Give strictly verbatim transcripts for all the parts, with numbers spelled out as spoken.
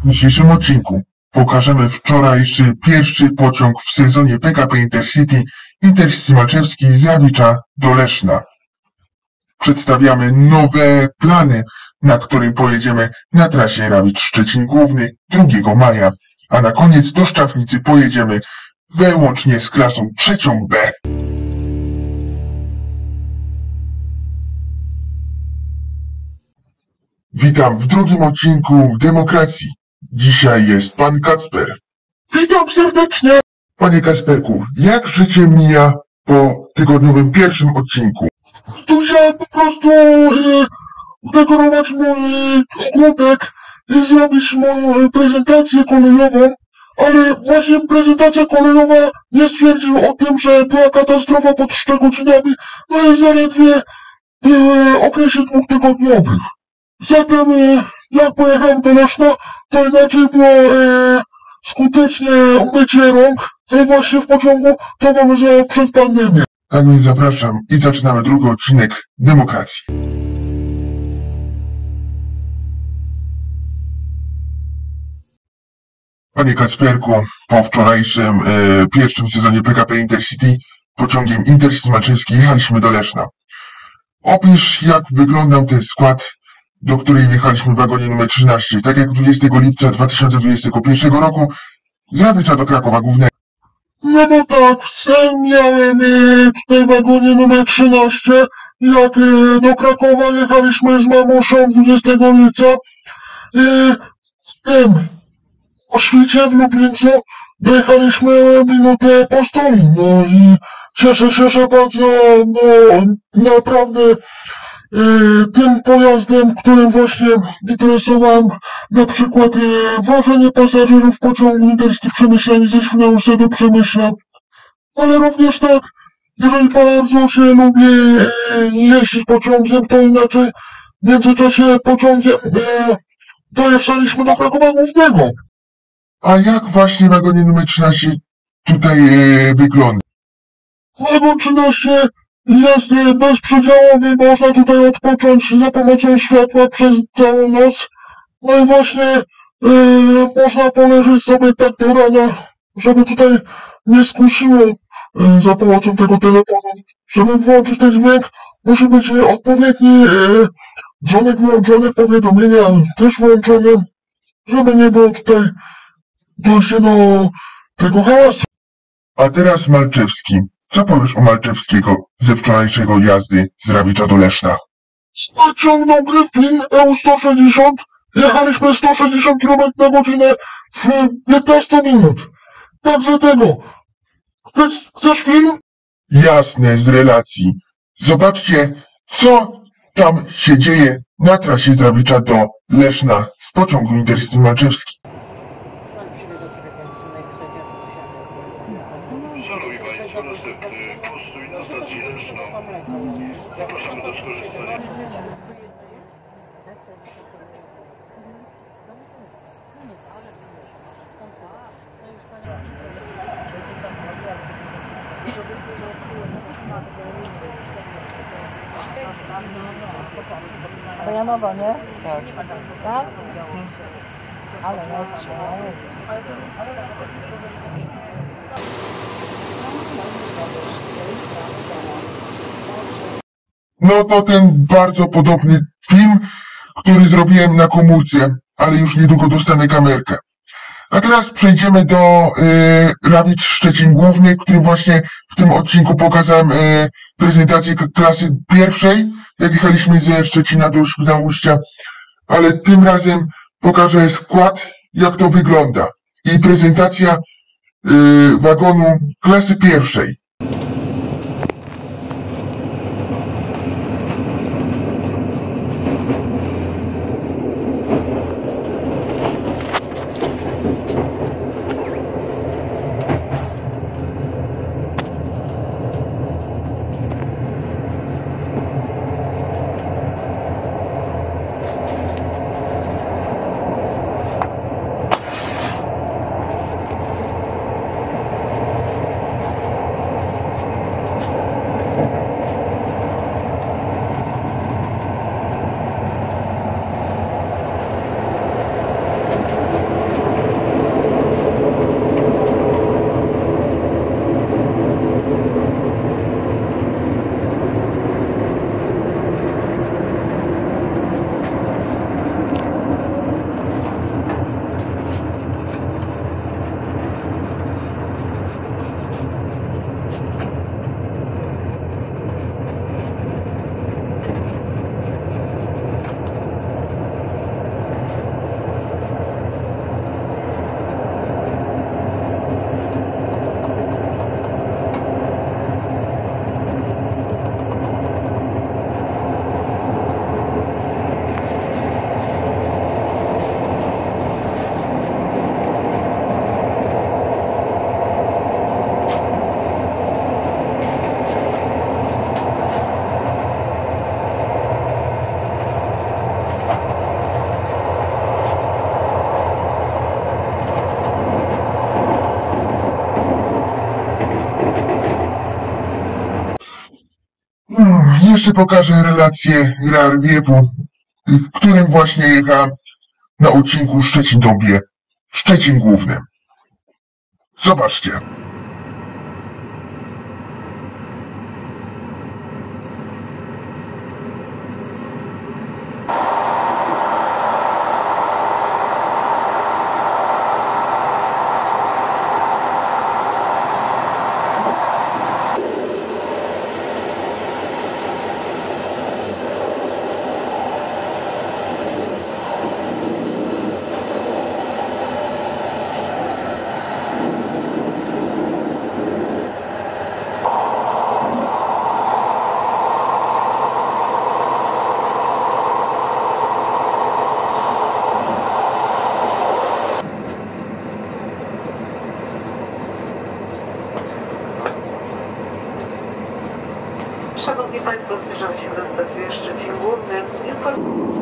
W dzisiejszym odcinku pokażemy wczorajszy pierwszy pociąg w sezonie P K P Intercity Intercity Malczewski z Rawicza do Leszna. Przedstawiamy nowe plany, na którym pojedziemy na trasie Rawicz-Szczecin Główny drugiego maja, a na koniec do Szczawnicy pojedziemy wyłącznie z klasą trzecią B. Witam w drugim odcinku Demokracji. Dzisiaj jest pan Kacper. Witam serdecznie. Panie Kacperku, jak życie mija po tygodniowym pierwszym odcinku? Musiałem po prostu e, udekorować mój e, ogródek i zrobić moją e, prezentację kolejową, ale właśnie prezentacja kolejowa nie stwierdził o tym, że była katastrofa pod Szczegocinami, no i zaledwie w okresie dwutygodniowych. Zatem e, jak pojechałem do Leszna, to inaczej było e, skutecznie mycie rąk, ale właśnie w pociągu to mamy za przed pandemią. Tak więc zapraszam i zaczynamy drugi odcinek Demokracji. Panie Kacperku, po wczorajszym e, pierwszym sezonie P K P Intercity pociągiem Intercity Malczewski jechaliśmy do Leszna. Opisz, jak wyglądał ten skład, do której wjechaliśmy w wagonie numer trzynaście, tak jak dwudziestego lipca dwa tysiące dwudziestego pierwszego roku z Rawicza do Krakowa Głównego. No bo tak, sam miałem e, tutaj w wagonie numer trzynaście, jak e, do Krakowa jechaliśmy z mamuszą dwudziestego lipca, e, w tym o świcie w Lublińcu dojechaliśmy minutę po stoli, no i cieszę się, że bardzo, no naprawdę e, tym pojazdem, którym właśnie interesowałem, na przykład e, wożenie pasażerów pociągu Intercity Przemyślani ze Świnoujścia do Przemyśla, ale również tak, jeżeli bardzo się lubi e, jeździć pociągiem, to inaczej w międzyczasie pociągiem e, dojechaliśmy do Krakowa Głównego. A jak właśnie w wagonie numer trzynaście tutaj e, wygląda? Wagon trzynaście jest e, bezprzedziałowy, można tutaj odpocząć za pomocą światła przez całą noc. No i właśnie e, można poleżeć sobie tak do rana, żeby tutaj nie skusiło e, za pomocą tego telefonu. Żeby włączyć ten dźwięk, musi być e, odpowiedni e, dzwonek wyłączony, powiadomienia też włączone, żeby nie było tutaj dojście do tego hałasu. A teraz Malczewski. Co powiesz o Malczewskiego ze wczorajszego jazdy z Rawicza do Leszna? Naciągnął Gryfin E U sto sześćdziesiąt, jechaliśmy sto sześćdziesiąt kilometrów na godzinę w piętnaście minut. Także tego. Chcesz, chcesz film? Jasne, z relacji. Zobaczcie, co tam się dzieje na trasie z Rawicza do Leszna z pociągu Intercity Malczewski. Szanowni Państwo, następny postój na stacji Leszno. Zapraszamy do skorzystania. Bojanowa, nie? Tak. Tak? Ale no, No to ten bardzo podobny film, który zrobiłem na komórce, ale już niedługo dostanę kamerkę. A teraz przejdziemy do y, Rawicz-Szczecin Główny, który właśnie w tym odcinku pokazałem y, prezentację klasy pierwszej, jak jechaliśmy ze Szczecina do Świnoujścia, ale tym razem pokażę skład, jak to wygląda i prezentacja y, wagonu klasy pierwszej. jeszcze pokażę relację Rarwiewu, w którym właśnie jechałem na odcinku Szczecin-Dąbie, Szczecin Główny. Zobaczcie. Szanowni Państwo, zbliżamy się do stacji Szczecin Główny. Inform-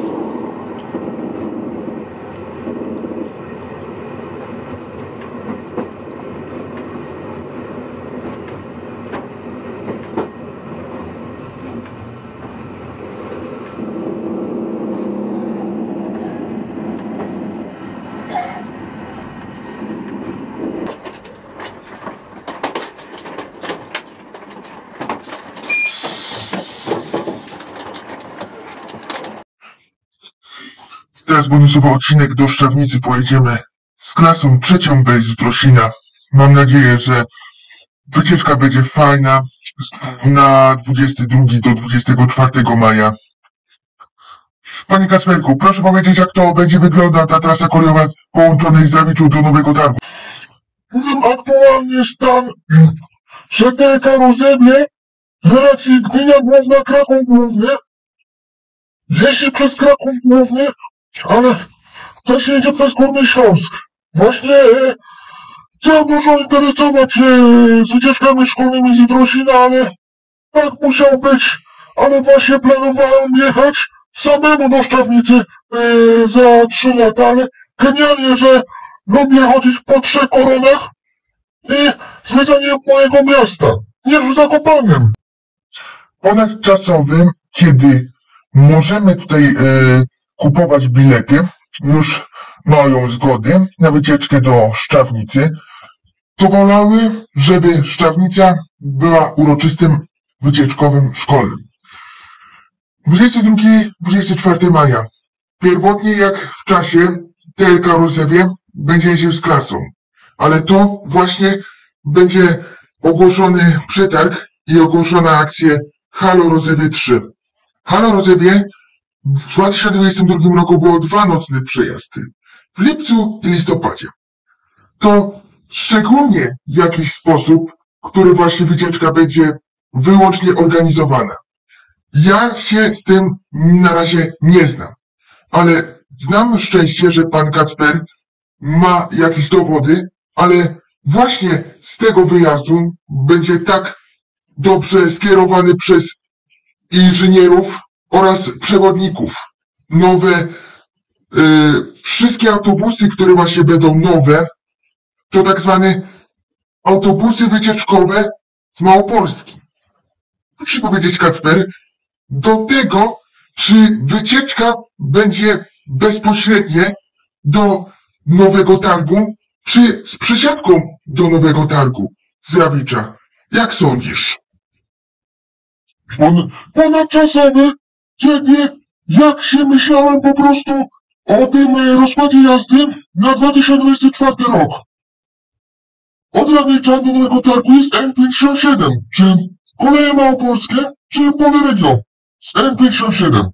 Teraz bonusowy odcinek do Szczawnicy. Pojedziemy z klasą trzecią B z Trosina. Mam nadzieję, że wycieczka będzie fajna na dwudziestego drugiego do dwudziestego czwartego maja. Panie Kacperku, proszę powiedzieć, jak to będzie wyglądać ta trasa kolejowa połączonej z Rawiczu do Nowego Targu. Aktualnie stan, że te karuzele z relacji Gdynia Główna, Kraków Główny jeździ przez Kraków Główny, ale też jedzie przez Górny Śląsk. Właśnie e, chciałem dużo interesować się z wycieczkami szkolnymi z Trosina, ale tak musiał być. Ale właśnie planowałem jechać samemu do Szczawnicy e, za trzy lata, ale genialnie, że lubię chodzić po trzech koronach i zwiedzanie mojego miasta, nie w Zakopanem. Ponadczasowym, kiedy możemy tutaj e, kupować bilety, już mają zgodę na wycieczkę do Szczawnicy, to wolały, żeby Szczawnica była uroczystym wycieczkowym szkolnym. dwudziestego drugiego do dwudziestego czwartego maja. Pierwotnie jak w czasie T L K Rozewie będzie jeździł z klasą, ale to właśnie będzie ogłoszony przetarg i ogłoszona akcja Halo Rozewie trzy. Halo Rozewie w dwa tysiące dwudziestym drugim roku było dwa nocne przejazdy. W lipcu i listopadzie. To szczególnie jakiś sposób, który właśnie wycieczka będzie wyłącznie organizowana. Ja się z tym na razie nie znam, ale znam szczęście, że pan Kacper ma jakieś dowody, ale właśnie z tego wyjazdu będzie tak dobrze skierowany przez inżynierów oraz przewodników. Nowe, yy, wszystkie autobusy, które właśnie będą nowe, to tak zwane autobusy wycieczkowe z Małopolski. Muszę powiedzieć, Kacper, do tego, czy wycieczka będzie bezpośrednie do Nowego Targu, czy z przesiadką do Nowego Targu z Rawicza. Jak sądzisz? On ponadczasowy, kiedy jak się myślałem po prostu o tym e, rozkładzie jazdy na dwa tysiące dwudziesty czwarty rok. Od Rawicza do Nowego Targu jest N pięćdziesiąt siedem, czy koleje małopolskie, czy Poleregio z N pięćdziesiąt siedem.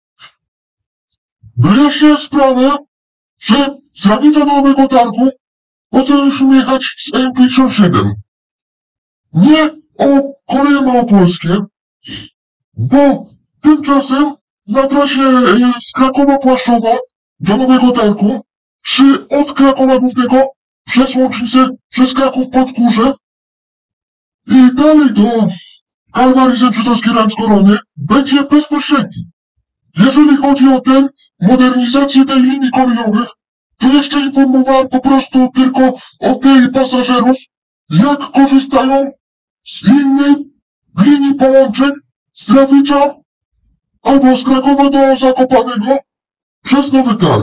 Wyjaśnię sprawę, że z Rawicza do Nowego Targu potrzebujemy jechać z N pięćdziesiąt siedem. Nie o koleje małopolskie, bo tymczasem na trasie z Krakowa Płaszczowa do Nowego Targu, czy od Krakowa Głównego przez Łącznicę, przez Kraków Podgórze i dalej do Kalwarii Sęczytowskiej Ręcz-Korony będzie bezpośredni. Jeżeli chodzi o tę modernizację tej linii kolejowych, to jeszcze informowałem po prostu tylko o tej pasażerów, jak korzystają z innej linii połączeń z Rawicza albo z Krakowa do Zakopanego przez Nowy Targ.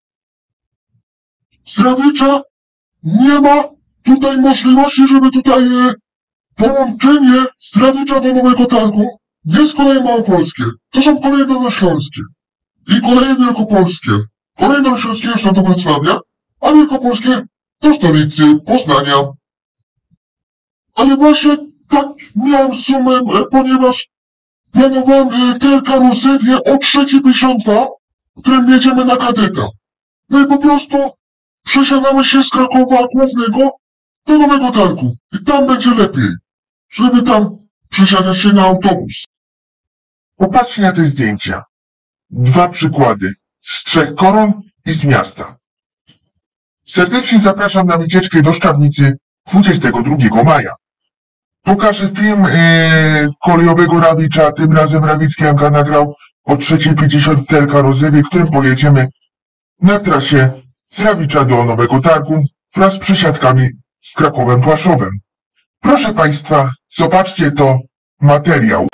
Z Rawicza nie ma tutaj możliwości, żeby tutaj e, połączenie z Rawicza do Nowego Targu jest koleje małopolskie. To są koleje dolnośląskie i koleje wielkopolskie. Koleje dolnośląskie już do Wrocławia, a wielkopolskie do stolicy Poznania. Ale właśnie tak miałem sumę, e, ponieważ planowałem e, tę karuselię o trzeciej pięćdziesiąt dwa, którym jedziemy na Kadeta. No i po prostu przesiadamy się z Krakowa Głównego do Nowego Targu. I tam będzie lepiej, żeby tam przesiadać się na autobus. Popatrzcie na te zdjęcia. Dwa przykłady. Z Trzech Koron i z miasta. Serdecznie zapraszam na wycieczkę do Szczawnicy dwudziestego drugiego maja. Pokażę film ee, kolejowego Rawicza, tym razem Rawicki Janka nagrał o trzeciej pięćdziesiąt karuzeli, którym pojedziemy na trasie z Rawicza do Nowego Targu wraz z przesiadkami z Krakowem Płaszowem. Proszę Państwa, zobaczcie to materiał.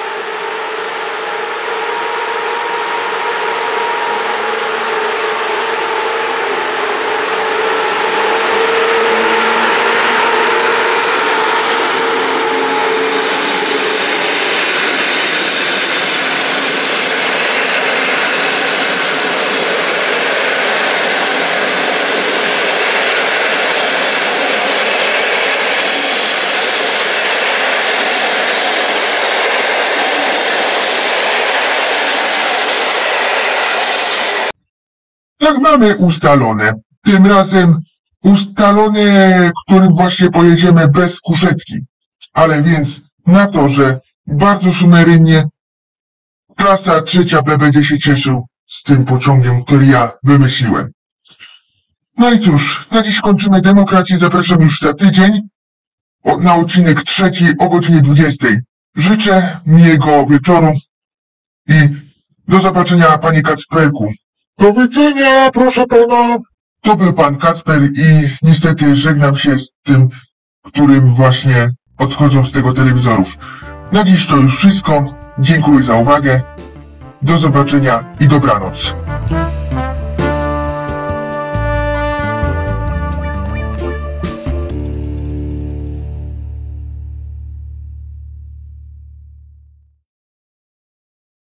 Tak mamy ustalone. Tym razem ustalone, którym właśnie pojedziemy bez kuszetki. Ale więc na to, że bardzo sumerynnie klasa trzecia B będzie się cieszył z tym pociągiem, który ja wymyśliłem. No i cóż, na dziś kończymy demokrację. Zapraszam już za tydzień na odcinek trzeci o godzinie dwudziestej. Życzę miłego wieczoru i do zobaczenia, panie Kacperku. Do widzenia, proszę pana. To był pan Kacper i niestety żegnam się z tym, którym właśnie odchodzą z tego telewizorów. Na dziś to już wszystko. Dziękuję za uwagę. Do zobaczenia i dobranoc.